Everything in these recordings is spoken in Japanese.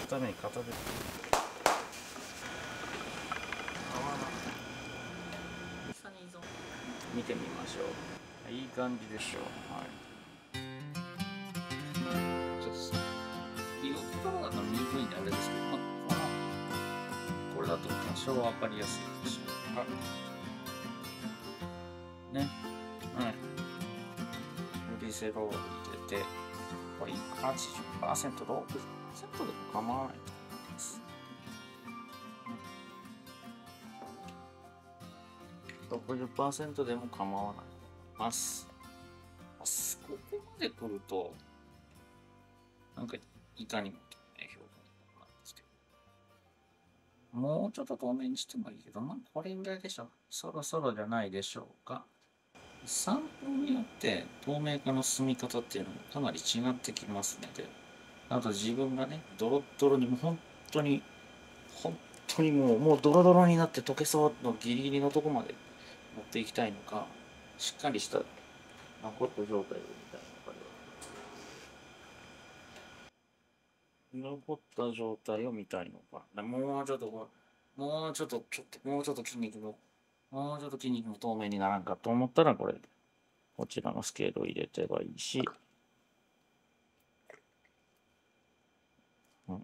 ために片手見てみましょう。いい感じでしょう。はい。ちょっと色とだと見にくいんであれですけど、これだと多少分かりやすいでしょう。ね。はい。グリセロール入れて、これ 80%、60% でも構わないと思います。60% でも構わないと思います。ここまで来ると、なんかいかにも透明表現なんですけど、もうちょっと透明にしてもいいけど、まあこれぐらいでしょう。そろそろじゃないでしょうか。サンプルによって透明化の進み方っていうのもかなり違ってきますので、あと自分がね、ドロッドロにも本当にもうドロドロになって溶けそうのギリギリのとこまで持っていきたいのか、しっかりした残った状態を見たいのかでは、残った状態を見たいのか。もうちょっと、もうちょっと、もうちょっと筋肉の、もうちょっと筋肉の透明にならんかと思ったら、こちらのスケールを入れてばいいし、うん。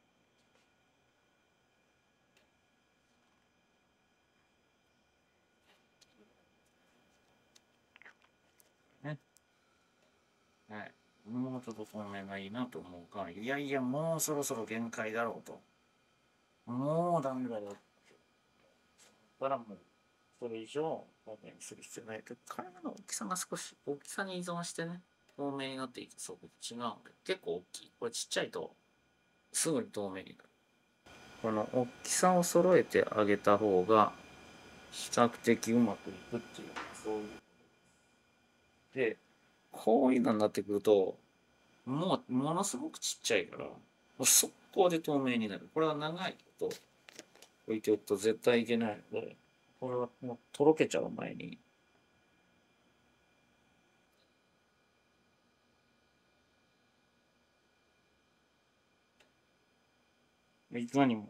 ね。はい。もうちょっと透明がいいなと思うか、いやいや、もうそろそろ限界だろうと。もうダメだよ。からもう、それ以上透明にする必要ないけど、体の大きさが少し、大きさに依存してね、透明になっていく速度違うので、結構大きい。これちっちゃいと、すぐに透明になる。この大きさを揃えてあげた方が、比較的うまくいくっていう、そういう。で、こういうのになってくると、もう、ものすごくちっちゃいから、もう速攻で透明になる。これは長いと置いておくと絶対いけないので、これはもうとろけちゃう前に、いかにも、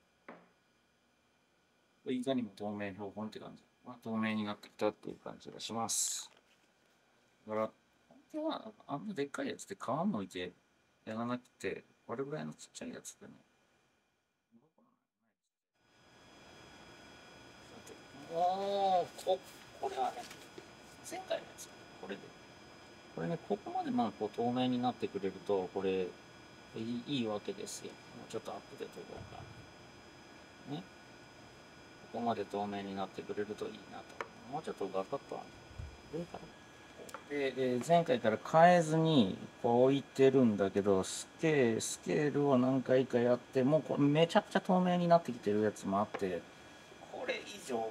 いかにも透明標本って感じ。まあ、透明になってきたっていう感じがします。だから、本当はあんなでっかいやつで皮むいてやらなくて、これぐらいのちっちゃいやつでね。これはね、前回のやつ、これで。これね、ここまで透明になってくれると、これ、いいわけですよ。もうちょっとアップデートとか。ね。ここまで透明になってくれるといいなと。もうちょっとガカッと上から。で、前回から変えずにこう置いてるんだけど、スケールを何回かやって、もうこれめちゃくちゃ透明になってきてるやつもあって、これ以上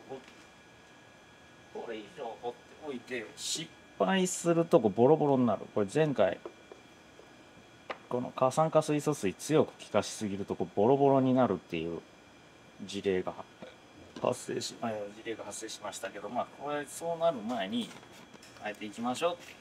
掘っておいて、失敗するとこボロボロになる。これ前回、この過酸化水素水強く効かしすぎるとこボロボロになるっていう事例が事例が発生しましたけど、まあ、これそうなる前に変えていきましょうっていう。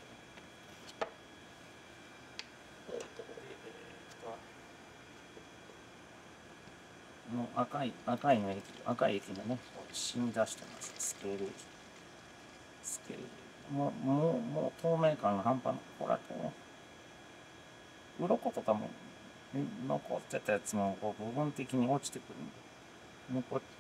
もう赤い液がね、染み出してます。スケール液。スケール。もう透明感が半端ない。これと、鱗とかも残ってたやつもこう部分的に落ちてくるんで、残っ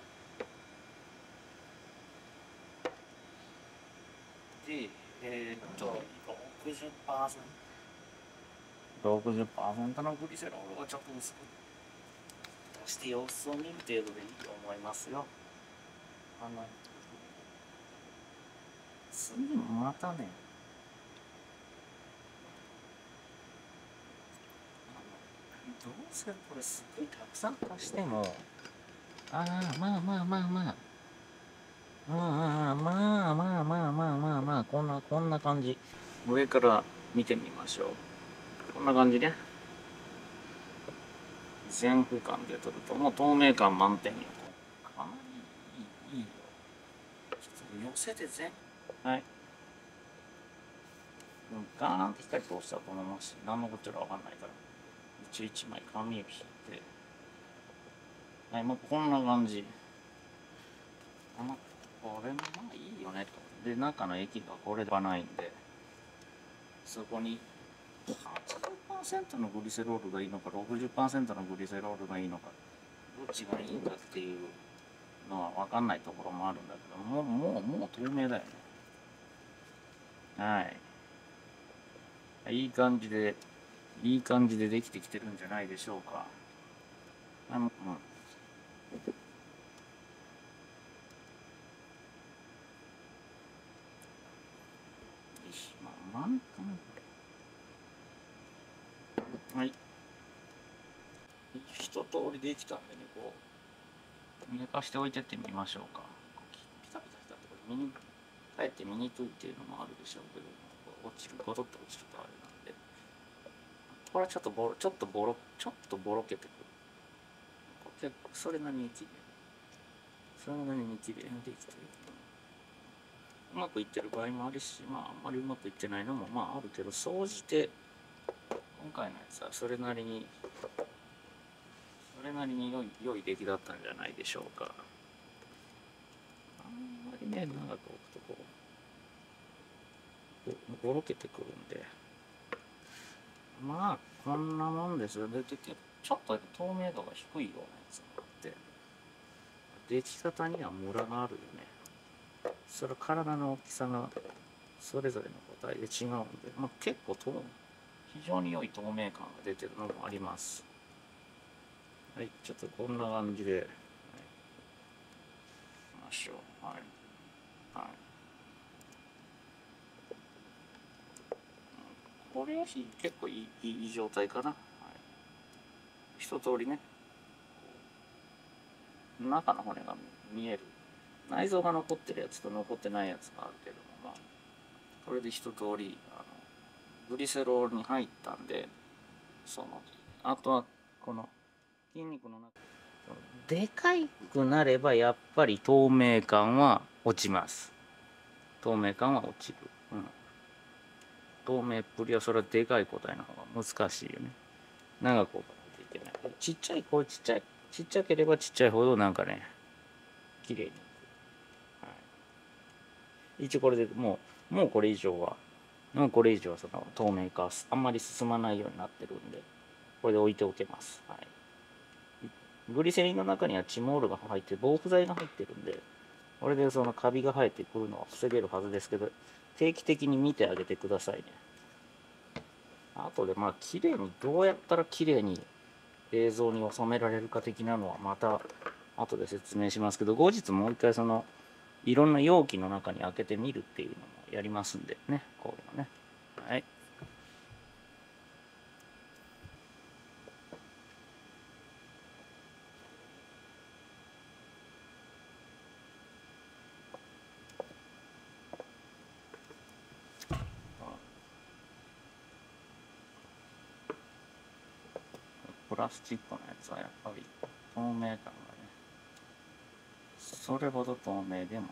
て、60%のグリセロールをちょっと薄く足して様子を見る程度でいいと思いますよ。次もまたね、どうせこれすっごいたくさん足しても、こんな感じ。上から見てみましょう。こんな感じね。全俯瞰で撮ると、もう透明感満点よ。かなりいいよ。ちょっと寄せてはい。ガーンって光通したらこのままし、何のこっちゃかわかんないから。一応一枚紙を引いて。 はい、もうこんな感じ。これもまあいいよねと。で、中の液がこれではないんで、そこに80%のグリセロールがいいのか、60%のグリセロールがいいのか、どっちがいいんだっていうのは分かんないところもあるんだけど、もう透明だよね。はい。いい感じでできてきてるんじゃないでしょうか。よし、まあ、はい。一通りできたんでね、こう、寝かしておいてってみましょうか。ピタピタピタってこれかえって見にくいっていうのもあるでしょうけど、落ちる、ゴトッと落ちるとあれなんで。これはちょっとボロけてくる。結構それなりに綺麗。それなりに綺麗にできてる。うまくいってる場合もあるし、まああんまりうまくいってないのもまああるけど、総じて今回のやつはそれなりに良い出来だったんじゃないでしょうか。あんまりね、長く置くとこう、ぼろけてくるんで。まあ、こんなもんですよ。で、ちょっと透明度が低いようなやつがあって、出来方にはムラがあるよね。それは体の大きさがそれぞれの個体で違うんで、まあ、結構非常に良い透明感が出てるのもあります。はい、ちょっとこんな感じで、はい、いきましょう。はい。はい。これは結構いい状態かな。はい、一通りね、中の骨が見える。内臓が残ってるやつと残ってないやつがあるけども、まあ、これで一通り、グリセロールに入ったんで、あとは、この筋肉の中、でかいくなれば、やっぱり透明感は落ちます。透明感は落ちる。うん。透明っぷりは、それはでかい個体の方が難しいよね。長く置かないといけない。ちっちゃければちっちゃいほどなんかね、綺麗に。はい、一応これでもうこれ以上はその透明化あんまり進まないようになってるんで、これで置いておけます。はい。グリセリンの中にはチモールが入って防腐剤が入ってるんで、これでそのカビが生えてくるのは防げるはずですけど、定期的に見てあげてくださいね。あとでまあ綺麗にどうやったら綺麗に映像に収められるか的なのはまた後で説明しますけど、後日もう一回そのいろんな容器の中に開けてみるっていうのもやりますんでね、こういうのね。はい。プラスチックのやつはやっぱり透明感がね、それほど透明でもない。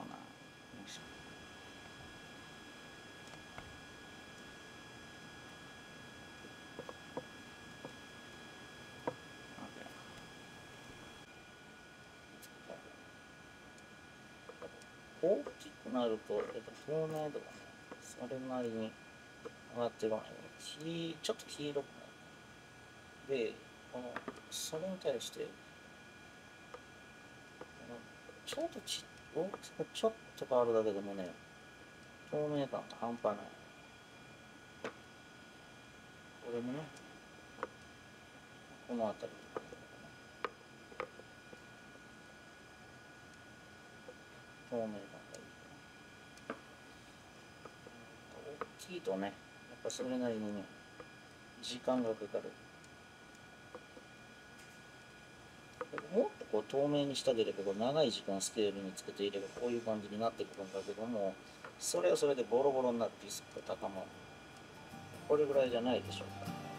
大きくなると、やっぱ透明度がね、それなりに上がってこない。ちょっと黄色くなる。で、それに対して、ちょっと大きさがちょっと変わるだけでもね、透明感が半端ない。これもね、この辺り。透明感がいい。大きいとね、やっぱそれなりにね、時間がかかる。もっとこう透明にしたければ、長い時間スケールにつけていればこういう感じになってくるんだけども、それはそれでボロボロになるリスクが高まる。これぐらいじゃないでしょうか。